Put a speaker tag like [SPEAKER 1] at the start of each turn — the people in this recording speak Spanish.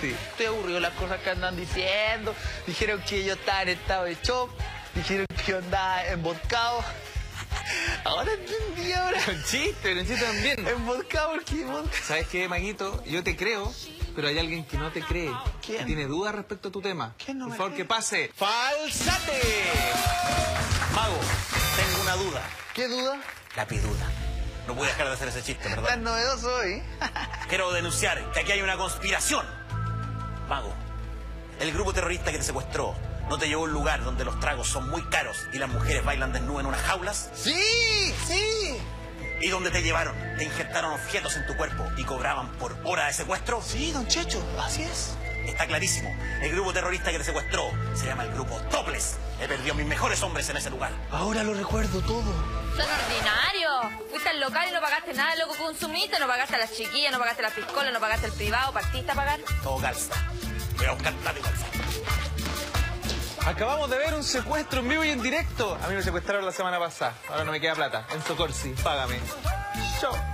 [SPEAKER 1] gente. Estoy aburrido de las cosas que andan diciendo. Dijeron que yo estaba en estado de shock. Dijeron que yo andaba emboscado. Ahora entendí, ahora.
[SPEAKER 2] Un chiste también.
[SPEAKER 1] Emboscado, ¿por qué?
[SPEAKER 2] ¿Sabes qué, Maguito? Yo te creo, pero hay alguien que no te cree.
[SPEAKER 1] ¿Quién?
[SPEAKER 2] Que tiene dudas respecto a tu tema.
[SPEAKER 1] ¿Quién no
[SPEAKER 2] Por
[SPEAKER 1] me
[SPEAKER 2] favor,
[SPEAKER 1] cree?
[SPEAKER 2] que pase.
[SPEAKER 3] ¡Falsate! Mago, tengo una duda.
[SPEAKER 1] ¿Qué duda?
[SPEAKER 3] La piduda. No pude dejar de hacer ese chiste,
[SPEAKER 1] Tan
[SPEAKER 3] ¿verdad?
[SPEAKER 1] novedoso hoy.
[SPEAKER 3] Quiero denunciar que aquí hay una conspiración. Mago, el grupo terrorista que te secuestró no te llevó a un lugar donde los tragos son muy caros y las mujeres bailan desnudas en unas jaulas.
[SPEAKER 1] ¡Sí! ¡Sí!
[SPEAKER 3] ¿Y dónde te llevaron? Te inyectaron objetos en tu cuerpo y cobraban por hora de secuestro.
[SPEAKER 1] Sí, don Checho, así es.
[SPEAKER 3] Está clarísimo. El grupo terrorista que te secuestró se llama el grupo Topless. He perdido a mis mejores hombres en ese lugar.
[SPEAKER 1] Ahora lo recuerdo todo.
[SPEAKER 4] Son ordinarios. Fuiste al local y no pagaste nada de lo que consumiste. No pagaste a las chiquillas, no pagaste las piscolas, no pagaste el privado. ¿Partiste a pagar?
[SPEAKER 3] Todo calza. Voy a buscar plata y calza.
[SPEAKER 2] Acabamos de ver un secuestro en vivo y en directo. A mí me secuestraron la semana pasada. Ahora no me queda plata. Enzo Corsi, págame. Chao.